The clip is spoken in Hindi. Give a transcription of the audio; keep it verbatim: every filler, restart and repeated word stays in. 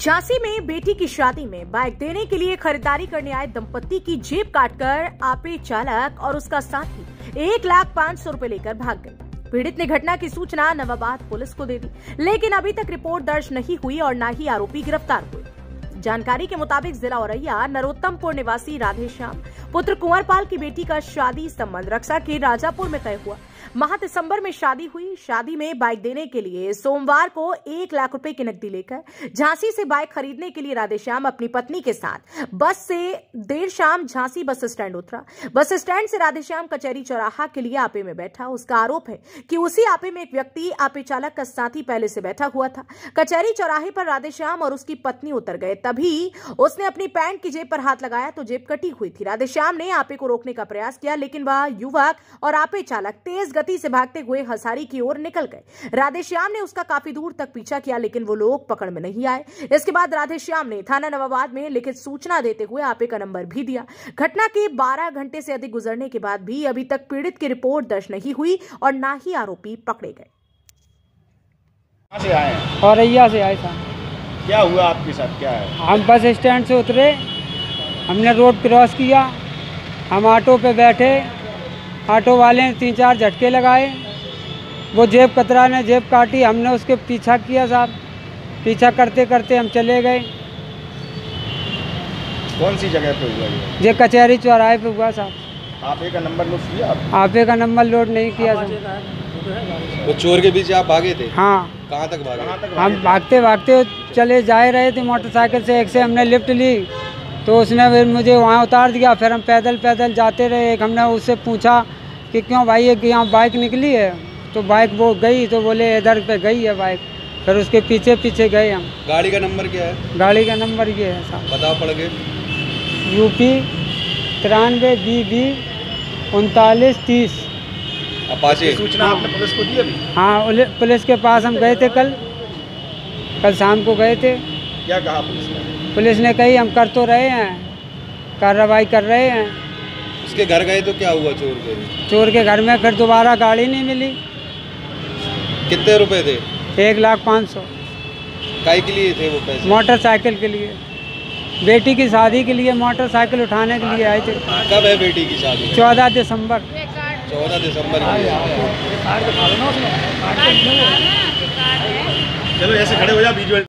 झांसी में बेटी की शादी में बाइक देने के लिए खरीदारी करने आए दंपत्ति की जेब काटकर आपे चालक और उसका साथी एक लाख पांच सौ रूपये लेकर भाग गए। पीड़ित ने घटना की सूचना नवाबाद पुलिस को दे दी, लेकिन अभी तक रिपोर्ट दर्ज नहीं हुई और न ही आरोपी गिरफ्तार हुए। जानकारी के मुताबिक जिला औरैया नरोत्तमपुर निवासी राधेश्याम पुत्र कुंवरपाल की बेटी का शादी संबंध रक्षा के राजापुर में तय हुआ। माह दिसंबर में शादी हुई। शादी में बाइक देने के लिए सोमवार को एक लाख रुपए की नकदी लेकर झांसी से बाइक खरीदने के लिए राधेश्याम अपनी पत्नी के साथ बस से देर शाम झांसी बस स्टैंड उतरा। बस स्टैंड से राधेश्याम कचहरी चौराहा के लिए आपे में बैठा। उसका आरोप है कि उसी आपे में एक व्यक्ति आपे चालक का साथी पहले से बैठा हुआ था। कचहरी चौराहे पर राधेश्याम और उसकी पत्नी उतर गए। तभी उसने अपनी पैंट की जेब पर हाथ लगाया तो जेब कटी हुई थी। राधेश्याम ने आपे को रोकने का प्रयास किया, लेकिन वह युवक और आपे चालक तेज गति से भागते हुए हसारी की ओर निकल गए। राधेश्याम ने उसका काफी दूर तक पीछा किया, लेकिन वो लोग पकड़ में नहीं आए। इसके बाद राधेश्याम ने थाना नवाबाद में लिखित सूचना देते हुए आपे का नंबर भी दिया। घटना के बारह घंटे से अधिक गुजरने के बाद भी अभी तक पीड़ित की रिपोर्ट दर्ज नहीं हुई और न ही आरोपी पकड़े गए। कहां से आए हैं? औरैया से आए था। क्या हुआ आपके साथ? क्या है? हम बस स्टैंड से उतरे, हमने रोड क्रॉस किया, हम ऑटो पे बैठे। ऑटो वाले ने तीन चार झटके लगाए, वो जेब कतरा ने जेब काटी। हमने उसके पीछा किया साहब, पीछा करते करते हम चले गए। कौन सी जगह पे हुआ ये? ये कचहरी चौराहे पे हुआ साहब। आपे का नंबर नोट किया आपने? आपे का नंबर लोड नहीं किया साहब। वो चोर के बीच आप भागे थे? हाँ। कहाँ तक भागे? कहाँ तक हम भागते भागते चले जा रहे थे मोटरसाइकिल से। एक से हमने लिफ्ट ली तो उसने फिर मुझे वहाँ उतार दिया। फिर हम पैदल पैदल जाते रहे। एक हमने उससे पूछा कि क्यों भाई ये यहाँ बाइक निकली है, तो बाइक वो गई, तो बोले इधर पे गई है बाइक। फिर उसके पीछे पीछे गए हम। गाड़ी का नंबर क्या है? गाड़ी का नंबर ये है साहब, बताओ पड़ गए। यूपी तिरानवे बी बी उनतालीस तीस। अपाचे। सूचना आपने पुलिस को दी अभी? हाँ, पुलिस के पास हम गए थे कल कल शाम को गए थे। क्या कहा पुलिस ने? पुलिस ने कही हम कर तो रहे हैं, कार्रवाई कर रहे हैं। उसके घर गए तो क्या हुआ? चोर के चोर के घर में फिर दोबारा गाड़ी नहीं मिली। कितने रुपए थे? एक लाख पाँच सौ। काय के लिए थे वो पैसे? मोटरसाइकिल के लिए, बेटी की शादी के लिए मोटरसाइकिल उठाने के लिए आए थे। कब है बेटी की शादी? चौदह दिसंबर। चौदह दिसंबर की। चलो ऐसे खड़े हो जा, विजुअल